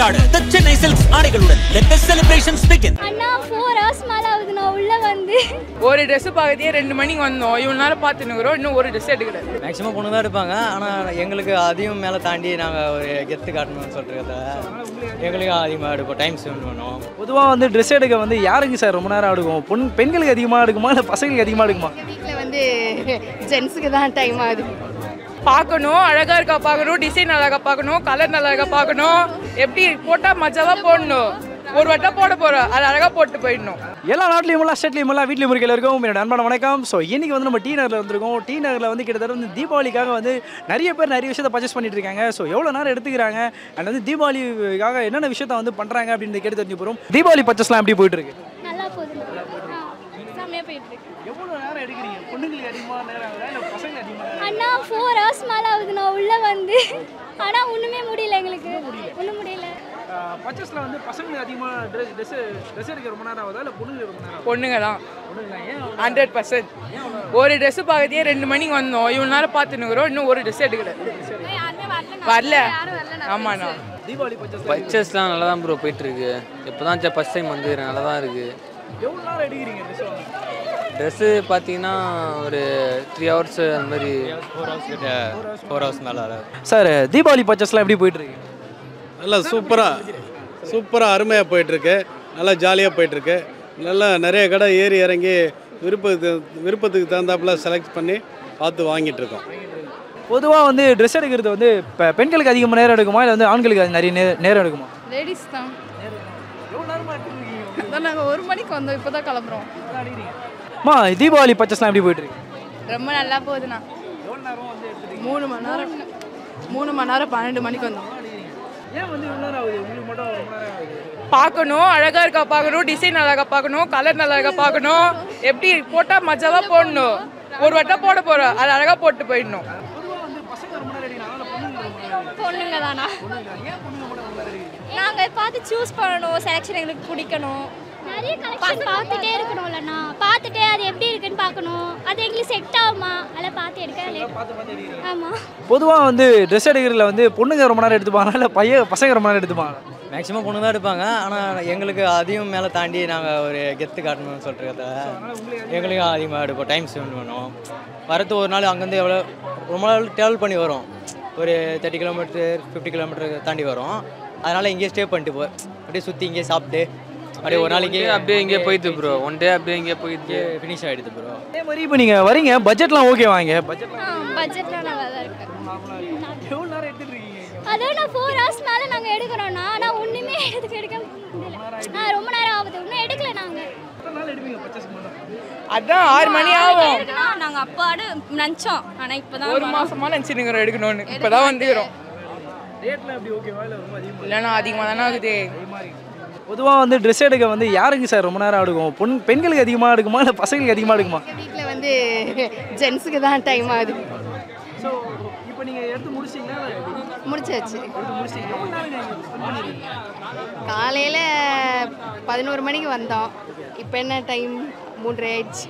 கொண்டாடு the Chennai Silks ஆடைகளுடன் let the celebrations begin. Anna 4 hours மேல ஆகுது நான் உள்ள வந்து ஒரு Dress பாக்கதே 2 மணிக்கு வந்தோம். இவ்வளவு நேரம் பாத்துனுக்குறோம். இன்னும் ஒரு Dress எடுக்கல. மேக்ஸிமம் பொண்ணு தான் எடுப்பாங்க. ஆனா எங்களுக்கு அதையும் மேல தாண்டி நாங்க ஒரு கெத்து காட்டணும்னு சொல்றத எங்களுக்கு அதிகமாக எடுப்போம். டைம் ஸ்பெண்ட் பண்ணுவோம். பொதுவாக வந்து ட்ரெஸ் எடுக்க வந்து யாருக்கு சார் ரொம்ப நேரம் எடுக்கும்? பெண்களுக்கு அதிகமாக எடுக்குமா இல்லை பசங்களுக்கு அதிகமாக எடுக்குமா? வீட்டில் வந்து ஜென்ஸுக்கு தான் டைம் ஆகுது. பார்க்கணும், அழகா இருக்கா பார்க்கணும், டிசைன் அழகா பார்க்கணும், கலர் நல்லா இருக்கா பார்க்கணும், எப்படி போட்டால் மஜாவாக போடணும். ஒரு வட்டம் போட போகிறோம், அது அழகாக போட்டு போயிடணும். எல்லா நாட்டிலையும் ஸ்டேட்லையும் வீட்லையும் இருக்க இருக்கும். என்னோட அன்பான வணக்கம். ஸோ இன்றைக்கி வந்து நம்ம T-Nagarல வந்திருக்கோம். T-Nagarல வந்து கிட்டத்தட்ட வந்து தீபாவளிக்காக வந்து நிறைய பேர் நிறைய விஷயத்தை பர்ச்சேஸ் பண்ணிட்டு இருக்காங்க. ஸோ எவ்வளோ நேரம் எடுத்துக்கிறாங்க அண்ட் வந்து தீபாவளிக்காக என்னென்ன விஷயத்தை வந்து பண்ணுறாங்க அப்படின்னு கேட்டு தெரிஞ்சு போகிறோம். தீபாவளி பர்ச்சேஸ்லாம் எப்படி போயிட்டு இருக்கு? நல்லா போகுது. செம்மையா போயிட்டு இருக்கு. எவ்வளோ நேரம் எடுக்கிறீங்க? பொண்ணுங்களுக்கு அதிகமாக நேரம் ஆகுதா இல்லை பசங்களுக்கு அதிகமாக? அண்ணா 4 hours மேல ஆகுது நான் உள்ள வந்து. ஆனா ஒண்ணுமே முடியல எங்களுக்கு. ஒண்ணும் முடியல. பர்ச்சேஸில் வந்து பசங்களுக்கு அதிகமாக ட்ரெஸ் எடுக்க ரொம்ப நேரம் ஆகுதா இல்லை பொண்ணுங்களுக்கு ரொம்ப நேரம்? பொண்ணுங்க தான் 100%. ஒரு Dress பாக்கதே 2 மணிக்கு வந்தோம். இவ்வளவு நேரம் பாத்துனுக்குறோம். இன்னும் ஒரு Dress எடுக்கல. வரல. ஆமாண்ணா. தீபாவளி பர்ச்சேஸ்லாம் நல்லா தான் ப்ரோ போயிட்டுருக்கு. இப்போ தான் ஃபஸ்ட் டைம் வந்து நல்லா தான் இருக்குது. எவ்வளோ நேரம் எடுக்கிறீங்க ட்ரெஸ்ஸு பார்த்தீங்கன்னா ஒரு 3 hours அந்த மாதிரி 4 hours மேலே. சார் தீபாவளி பர்ச்சேஸ்லாம் எப்படி போயிட்டுருக்கு? நல்லா சூப்பராக அருமையாக போயிட்டுருக்கு. நல்லா ஜாலியாக போயிட்டுருக்கு. நல்லா நிறைய கடை ஏறி இறங்கி விருப்பத்துக்கு தகுந்தாப்புல செலக்ட் பண்ணி பார்த்து வாங்கிட்டுருக்கோம். பொதுவாக வந்து ட்ரெஸ் எடுக்கிறது வந்து இப்போ பெண்களுக்கு அதிகமாக நேரம் எடுக்குமா இல்லை வந்து ஆண்களுக்கு அது நிறைய நேரம் எடுக்குமா? லேடிஸ் தான். எவ்வளோ நேரமாக எடுத்துருக்கீங்க? அதான் நாங்கள் 1 மணிக்கு வந்தோம். இப்போ தான் கிளம்புறோம். அம்மா தீபாவளி பர்ச்சேஸ்லாம் எப்படி போயிட்டுருக்கு? ரொம்ப நல்லா போகுதுண்ணா. எவ்வளோ நேரம் வந்து எடுத்துருக்கீங்க? 3 மணி நேரம் 12 மணிக்கு வந்தோம். ஏன் வந்து இவ்வளோ நேரம் ஆகுது? உங்களுக்கு மட்டும் ரொம்ப நேரம் ஆகுது? பார்க்கணும், அழகா இருக்கா பார்க்கணும், டிசைன் அழகா பார்க்கணும், கலர் நல்லா இருக்கா பார்க்கணும், எப்படி போட்டால் மஜாவாக போடணும். ஒரு வட்டம் போட போகிறோம், அது அழகாக போட்டு போயிடணும். பொண்ணுங்க தானா? நாங்க பார்த்து சூஸ் பண்ணணும், செலக்ஷன் எங்களுக்கு பிடிக்கணும். நிறைய கலெக்ஷன் பார்த்துட்டே இருக்கணும்லண்ணா. பார்த்துட்டே அது எப்படி இருக்குன்னு பார்க்கணும். அது எங்களுக்கு செட் ஆகுமா அதெல்லாம் பார்த்து எடுக்க. ஆமாம். பொதுவாக வந்து ட்ரெஸ் எடுக்கிறதுல வந்து பொண்ணுங்க ரொம்ப நேரம் எடுத்துப்பாங்க இல்லை பசங்க ரொம்ப நேரம் எடுத்துப்பாங்க? மேக்ஸிமம் பொண்ணு தான் எடுப்பாங்க. ஆனால் எங்களுக்கு அதையும் மேலே தாண்டி நாங்கள் ஒரு கெத்து காட்டணும்னு சொல்றத எங்களுக்கு அதிகமாக எடுப்போம். டைம் ஸ்பெண்ட் பண்ணுவோம். வரது ஒரு நாள் அங்கேருந்து ரொம்ப நாள் ட்ராவல் பண்ணி வரும். ஒரு 30 கிலோமீட்டர் 50 கிலோமீட்டர் தாண்டி வரும். அதனால் இங்கேயே ஸ்டே பண்ணிட்டு அப்படியே சுற்றி இங்கேயே சாப்பிட்டு அப்படியே ஒரு நாளைக்கு அப்படியே இங்கே போயிடுது ப்ரோ. ஒன் டே அப்படியே இங்கே போயிட்டு ஃபினிஷ் ஆகிடுது ப்ரோ. அதே மாதிரி இப்போ நீங்கள் வரீங்க, பட்ஜெட்லாம் ஓகே வாங்க. பட்ஜெட்லாம் நல்லா தான் இருக்கு. எவ்வளோ நேரம் எடுத்துட்டு இருக்கீங்க? அதான் நான் 4 hours மேலே நாங்கள் எடுக்கிறோன்னா ஆனால் ஒன்றுமே எடுக்க முடியல. ரொம்ப நேரம் ஆகுது, ஒன்றும் எடுக்கல நாங்கள். அதான் 6 மணி ஆகும். நாங்கள் அப்பாடு நினச்சோம், ஆனால் இப்போ தான் 1 மாசமா நினச்சினுக்கிறோம் எடுக்கணும்னு. இப்போ தான் வந்துக்கிறோம். ரேட்லாம் எப்படி ஓகேவா இல்லை ரொம்ப அதிகமாக? இல்லைன்னா அதிகமாக தானே ஆகுது. பொதுவாக வந்து ட்ரெஸ் எடுக்க வந்து யாருக்கு சார் ரொம்ப நேரம் எடுக்கும்? பெண்களுக்கு அதிகமாக எடுக்குமா இல்லை பசங்களுக்கு அதிகமாக எடுக்குமா? வீட்டில் வந்து ஜென்ஸுக்கு தான் டைம் ஆகுது. ஸோ இப்போ நீங்கள் எடுத்து முடிச்சிங்களா? முடிச்சாச்சு. காலையில் 11 மணிக்கு வந்தோம். இப்போ என்ன டைம்? 3:30 ஆயிடுச்சு.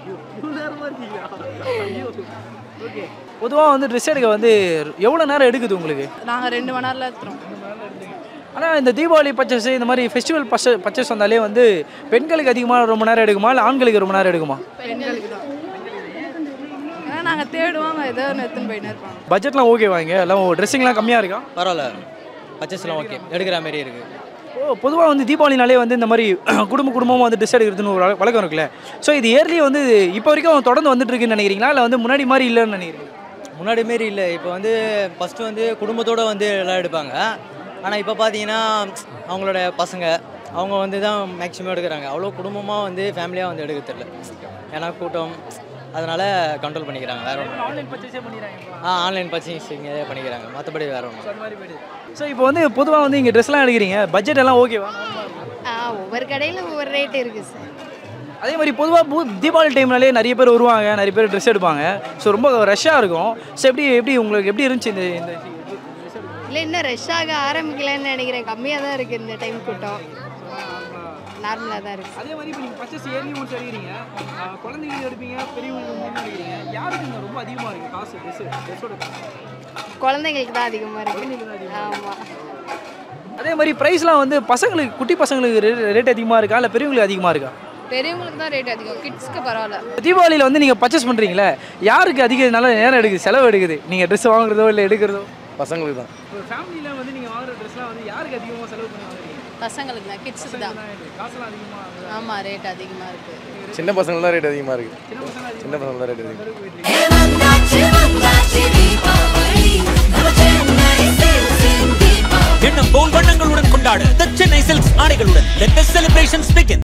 பொதுவாக வந்து ட்ரெஸ் எடுக்க வந்து எவ்வளோ நேரம் எடுக்குது உங்களுக்கு? நாங்கள் 2 மணி நேரத்தில் எடுத்துகிறோம். ஆனால் இந்த தீபாவளி பர்ச்சேஸ் இந்த மாதிரி ஃபெஸ்டிவல் பர்ச்சேஸ் வந்தாலே வந்து பெண்களுக்கு அதிகமாக ரொம்ப நேரம் எடுக்குமா இல்லை ஆண்களுக்கு ரொம்ப நேரம் எடுக்குமா? பெண்களுக்கு தான். ஏன்னா நாங்கள் தேடுவாங்க, ஏதோ எடுத்துன்னு போயிட்டு இருப்பாங்க. பட்ஜெட்லாம் ஓகே வாங்க, எல்லாம் ட்ரெஸ்ஸிங்லாம் கம்மியாக இருக்கா? பரவாயில்ல, பர்ச்சேஸ்லாம் ஓகே, எடுக்கிற மாதிரி இருக்குது. பொதுவாக வந்து தீபாவளினாலே வந்து இந்த மாதிரி குடும்பமாக வந்து ட்ரெஸ் எடுக்கிறதுன்னு ஒரு வழக்கம் இருக்குல்ல. ஸோ இது இயர்லி வந்து இப்போ வரைக்கும் தொடர்ந்து வந்துட்டு இருக்குன்னு நினைக்கிறீங்களா இல்லை வந்து முன்னாடி மாதிரி இல்லைன்னு நினைக்கிறீங்க? முன்னாடி மாரி இல்லை. இப்போ வந்து ஃபஸ்ட்டு வந்து குடும்பத்தோடு வந்து எல்லாம் எடுப்பாங்க. ஆனால் இப்போ பார்த்தீங்கன்னா அவங்களோட பசங்க அவங்க வந்து தான் மேக்ஸிமம் எடுக்கிறாங்க. அவ்வளோ குடும்பமாக வந்து ஃபேமிலியாக வந்து எடுக்க தெரியல. ஏன்னா கூட்டம், அதனால் கண்ட்ரோல் பண்ணிக்கிறாங்க. வேறு ஒன்றும் ஆன்லைன் பர்ச்சேஸே பண்ணிடுறாங்க. ஆன்லைன் பர்ச்சேசிங் பண்ணிக்கிறாங்க, மற்றபடி வேறு ஒன்றும். ஸோ இப்போ வந்து பொதுவாக வந்து இங்கே ட்ரெஸ்லாம் எடுக்கிறீங்க, பட்ஜெட் எல்லாம் ஓகேவா? ஒவ்வொரு கடையில் ஒவ்வொரு ரேட் இருக்குது சார். அதே மாதிரி பொதுவாக தீபாவளி டைம்னாலே நிறைய பேர் வருவாங்க, நிறைய பேர் ட்ரெஸ் எடுப்பாங்க. ஸோ ரொம்ப ரஷ்ஷாக இருக்கும். ஸோ எப்படி உங்களுக்கு எப்படி இருந்துச்சு இந்த இல்லை, இன்னும் ரஷ் ஆக ஆரம்பிக்கலன்னு நினைக்கிறேன். கம்மியாக தான் இருக்குது இந்த டைம் கூட்டம். நார்மலாக தான் இருக்குது. அதே மாதிரி இப்போ நீங்கள் பர்ச்சேஸ் ஏர்லி ஒன்ஸ் எடுக்கிறீங்க, குழந்தைங்களுக்கு எடுப்பீங்க, பெரியவங்களுக்கு எடுக்கிறீங்க, யாருக்கு ரொம்ப அதிகமாக இருக்குது காசு? ட்ரெஸ்ஸோட காசு குழந்தைங்களுக்கு தான் அதிகமாக இருக்குது. ஆமாம். அதே மாதிரி ப்ரைஸ்லாம் வந்து பசங்களுக்கு குட்டி பசங்களுக்கு ரேட் அதிகமாக இருக்கா இல்லை பெரியவங்களுக்கு அதிகமாக இருக்கா? பெரியவங்களுக்கு தான் ரேட் அதிகம், கிட்ஸ்க்கு பரவாயில்ல. தீபாவளியில் வந்து நீங்கள் பர்ச்சேஸ் பண்ணுறீங்களே, யாருக்கு அதிக நல்ல நேரம் எடுக்குது, செலவு எடுக்குது? நீங்கள் ட்ரெஸ் வாங்குறதோ இல்லை எடுக்கிறதோ? பசங்களுக்கு தான். ஒரு ஃபேமிலியில் வந்து நீங்கள் வாங்குற ட்ரெஸ்லாம் வந்து யாருக்கு அதிகமாக செலவு பண்ணி வாங்குறீங்க? பசங்களுக்கு தான், கிட்ஸுக்கு தான். காசுலாம் அதிகமாக? ஆமாம், ரேட் அதிகமாக இருக்குது. சின்ன பசங்களுக்கு தான் ரேட் அதிகமாக இருக்குது. சின்ன பசங்களுக்கு தான் ரேட் அதிகம். எண்ணம் போல் வண்ணங்களுடன் கொண்டாடு The Chennai Silks ஆடைகளுடன். Let the celebrations begin.